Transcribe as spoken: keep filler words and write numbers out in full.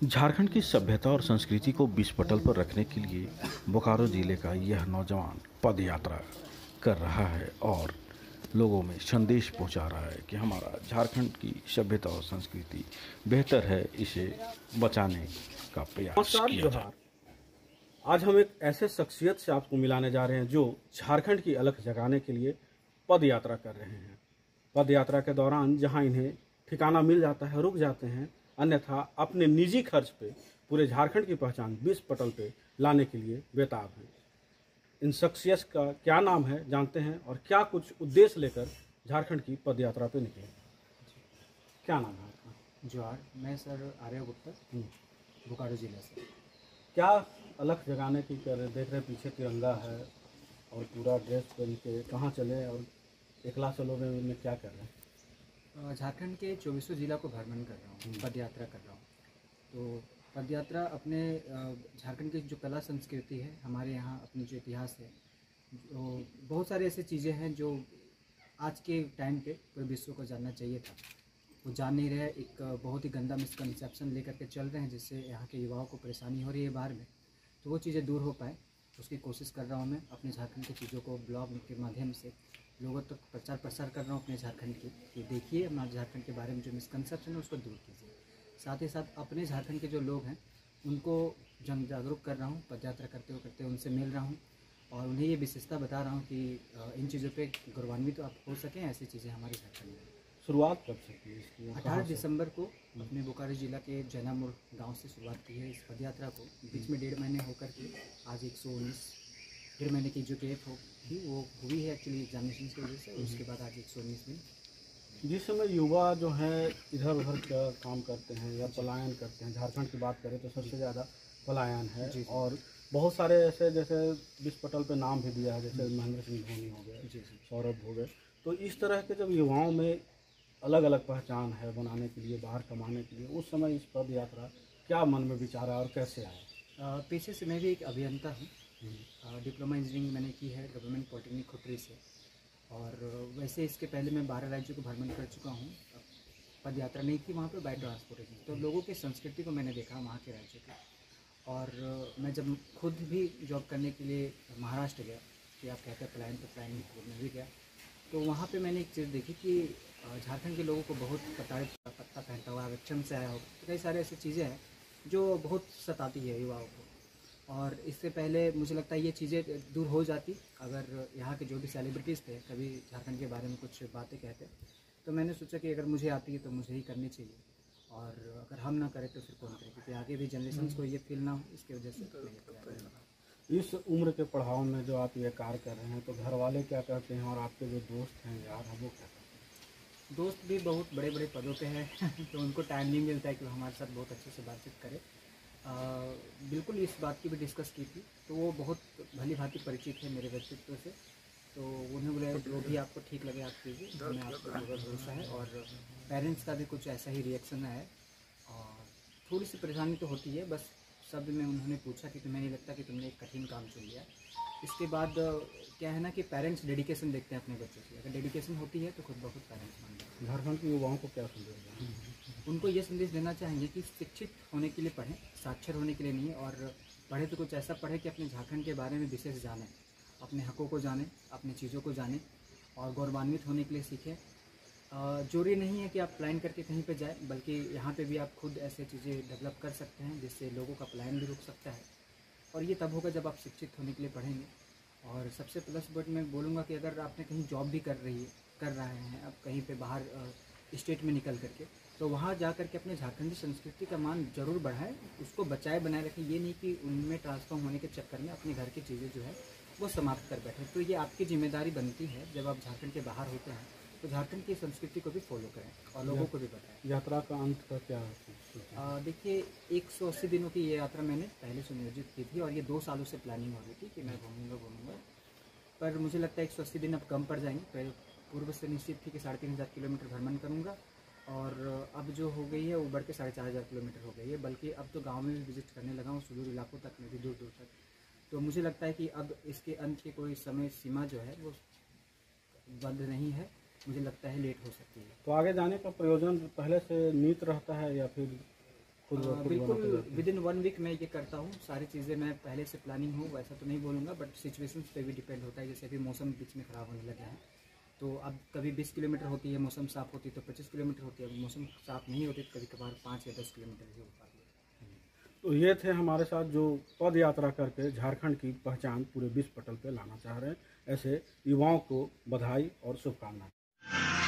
झारखंड की सभ्यता और संस्कृति को विश्व पटल पर रखने के लिए बोकारो जिले का यह नौजवान पद यात्रा कर रहा है और लोगों में संदेश पहुंचा रहा है कि हमारा झारखंड की सभ्यता और संस्कृति बेहतर है, इसे बचाने का प्रयास किया जाए। आज हम एक ऐसे शख्सियत से आपको मिलाने जा रहे हैं जो झारखंड की अलख जगाने के लिए पद यात्रा कर रहे हैं। पद यात्रा के दौरान जहां इन्हें ठिकाना मिल जाता है रुक जाते हैं, अन्यथा अपने निजी खर्च पे पूरे झारखंड की पहचान विश्व पटल पे लाने के लिए बेताब हैं। इन शख्सियत का क्या नाम है जानते हैं और क्या कुछ उद्देश्य लेकर झारखंड की पद यात्रा पे निकले। क्या नाम है आपका? जोहार, मैं सर आर्य गुप्ता, बोकारो जिले से। क्या अलख जगाने की कर रहे, देख रहे पीछे तिरंगा है और पूरा ड्रेस पहन के कहाँ चले और एकला चलोगे में क्या कर रहे हैं? झारखंड के चौबीसों जिला को भ्रमण कर रहा हूँ, पद यात्रा कर रहा हूँ। तो पद यात्रा अपने झारखंड की जो कला संस्कृति है, हमारे यहाँ अपनी जो इतिहास है, जो बहुत सारी ऐसी चीज़ें हैं जो आज के टाइम पे पूरे विश्व को जानना चाहिए था, वो जान नहीं रहे। एक बहुत ही गंदा मिसकंसेप्शन लेकर के चल रहे हैं जिससे यहाँ के युवाओं को परेशानी हो रही है बाहर में। तो वो चीज़ें दूर हो पाए उसकी कोशिश कर रहा हूँ मैं। अपने झारखंड की चीज़ों को ब्लॉग के माध्यम से लोगों तक तो प्रचार प्रसार कर रहा हूँ अपने झारखंड की, कि देखिए हमारे झारखंड के बारे में जो मिसकंसेप्शन है उसको दूर कीजिए। साथ ही साथ अपने झारखंड के जो लोग हैं उनको जन जागरूक कर रहा हूँ, पदयात्रा करते हुए करते उनसे मिल रहा हूँ और उन्हें ये विशेषता बता रहा हूँ कि इन चीज़ों पे गौरवान्वित तो आप हो सकें। ऐसी चीज़ें हमारे झारखंड में शुरुआत कब से की इसकी? अठारह दिसंबर को अपने बोकारो जिला के जैनामुर गाँव से शुरुआत की है इस पदयात्रा को। बीच में डेढ़ महीने होकर के आज एक सौ उन्नीस डेढ़ महीने की जो गैप हो थी वो हुई है एक्चुअली एग्जामिनेशन की वजह से। उसके बाद आज एक सौ उन्नीस दिन। जिस समय युवा जो है इधर उधर का काम करते हैं या पलायन करते हैं, झारखंड की बात करें तो सबसे ज़्यादा पलायन है जी। और बहुत सारे ऐसे जैसे विश्व पटल पे नाम भी दिया है, जैसे महेंद्र सिंह धोनी हो गए, जी जी, सौरभ हो गए। तो इस तरह के जब युवाओं में अलग अलग पहचान है बनाने के लिए, बाहर कमाने के लिए, उस समय इस पद यात्रा क्या मन में विचार आया और कैसे आया? पेशे से मैं भी एक अभियंता हूँ, डिप्लोमा इंजीनियरिंग मैंने की है गवर्नमेंट पॉलिटेक्निक खुटरी से। और वैसे इसके पहले मैं बारह राज्यों को भ्रमण कर चुका हूँ। पद यात्रा नहीं की वहाँ पे, बाय ट्रांसपोर्टेशन। तो लोगों की संस्कृति को मैंने देखा वहाँ के राज्यों की। और मैं जब खुद भी जॉब करने के लिए महाराष्ट्र गया, कि आप कहते हैं प्लान तो प्लान में भी गया, तो वहाँ पे मैंने एक चीज़ देखी कि झारखंड के लोगों को बहुत पता पत्ता पहनता हुआ वृक्षम से आया हो, तो कई सारे ऐसी चीज़ें हैं जो बहुत सताती है युवाओं को। और इससे पहले मुझे लगता है ये चीज़ें दूर हो जाती अगर यहाँ के जो भी सेलिब्रिटीज़ थे कभी झारखंड के बारे में कुछ बातें कहते। तो मैंने सोचा कि अगर मुझे आती है तो मुझे ही करनी चाहिए, और अगर हम ना करें तो फिर कौन करे, क्योंकि आगे भी जनरेशन को ये फील ना हो, इसकी वजह से। इस उम्र के पढ़ाओ में जो आप ये कार्य कर रहे हैं तो घर वाले क्या कहते हैं और आपके जो दोस्त हैं यार हम वो क्या कहते हैं? दोस्त भी बहुत बड़े बड़े पदों पे हैं तो उनको टाइम नहीं मिलता है कि हमारे साथ बहुत अच्छे से बातचीत करें। आ, बिल्कुल इस बात की भी डिस्कस की थी, तो वो बहुत भली भांति परिचित है मेरे व्यक्तित्व से। तो उन्हें बोले जो भी आपको ठीक लगे आप कीजिए, हमें आपको पूरा भरोसा है। और पेरेंट्स का भी कुछ ऐसा ही रिएक्शन है। और थोड़ी सी परेशानी तो होती है, बस शब्द में उन्होंने पूछा कि तुम्हें नहीं लगता कि तुमने एक कठिन काम चुन लिया। इसके बाद क्या है ना कि पेरेंट्स डेडिकेशन देखते हैं अपने बच्चों की, अगर डेडिकेशन होती है तो खुद ब खुद पेरेंट्स मानते हैं। झारखंड के युवाओं को क्या संदेश देना? उनको ये संदेश देना चाहेंगे कि शिक्षित होने के लिए पढ़ें, साक्षर होने के लिए नहीं। और पढ़े तो कुछ ऐसा पढ़े कि अपने झारखंड के बारे में विशेष जानें, अपने हकों को जानें, अपनी चीज़ों को जानें और गौरवान्वित होने के लिए सीखें। जरूरी नहीं है कि आप प्लान करके कहीं पे जाएं, बल्कि यहाँ पे भी आप खुद ऐसे चीज़ें डेवलप कर सकते हैं जिससे लोगों का प्लान भी रुक सकता है। और ये तब होगा जब आप शिक्षित होने के लिए पढ़ेंगे। और सबसे प्लस पॉइंट मैं बोलूँगा कि अगर आपने कहीं जॉब भी कर रही है कर रहे हैं आप कहीं पे बाहर स्टेट में निकल करके, तो वहाँ जा कर के अपने झारखंडी संस्कृति का मान जरूर बढ़ाएं, उसको बचाए बनाए रखें। ये नहीं कि उनमें ट्रांसफॉर्म होने के चक्कर में अपने घर की चीज़ें जो है वो समाप्त कर बैठे। तो ये आपकी जिम्मेदारी बनती है जब आप झारखंड के बाहर होते हैं तो झारखंड की संस्कृति को भी फॉलो करें और लोगों को भी बताएं। यात्रा का अंत का क्या है? देखिए, एक सौ अस्सी दिनों की ये यात्रा मैंने पहले से नियोजित की थी और ये दो सालों से प्लानिंग हो रही थी कि मैं घूमूंगा घूमूंगा पर मुझे लगता है एक सौ अस्सी दिन अब कम पड़ जाएंगे। पहले पूर्व से निश्चित थी कि साढ़े तीन हज़ार किलोमीटर भ्रमण करूँगा और अब जो हो गई है वो बढ़ के साढ़े चार हज़ार किलोमीटर हो गई है। बल्कि अब तो गाँव में भी विजिट करने लगा हूँ, सुदूर इलाकों तक में भी, दूर दूर तक। तो मुझे लगता है कि अब इसके अंत की कोई समय सीमा जो है वो बंद नहीं है, मुझे लगता है लेट हो सकती है। तो आगे जाने का प्रयोजन पहले से नीत रहता है या फिर पूर्व अ, बिल्कुल विद इन वन वीक मैं ये करता हूँ। सारी चीज़ें मैं पहले से प्लानिंग हूँ वैसा तो नहीं बोलूँगा, बट सिचुएशंस पे भी डिपेंड होता है। जैसे अभी मौसम बीच में ख़राब होने लगे हैं, तो अब कभी बीस किलोमीटर होती है मौसम साफ़ होती है, तो पच्चीस किलोमीटर होती है। अब मौसम साफ़ नहीं होती तो कभी कभार पाँच या दस किलोमीटर ही हो पाती है। तो ये थे हमारे साथ जो पद यात्रा करके झारखंड की पहचान पूरे विश्व पटल पे लाना चाह रहे हैं। ऐसे युवाओं को बधाई और शुभकामनाएं।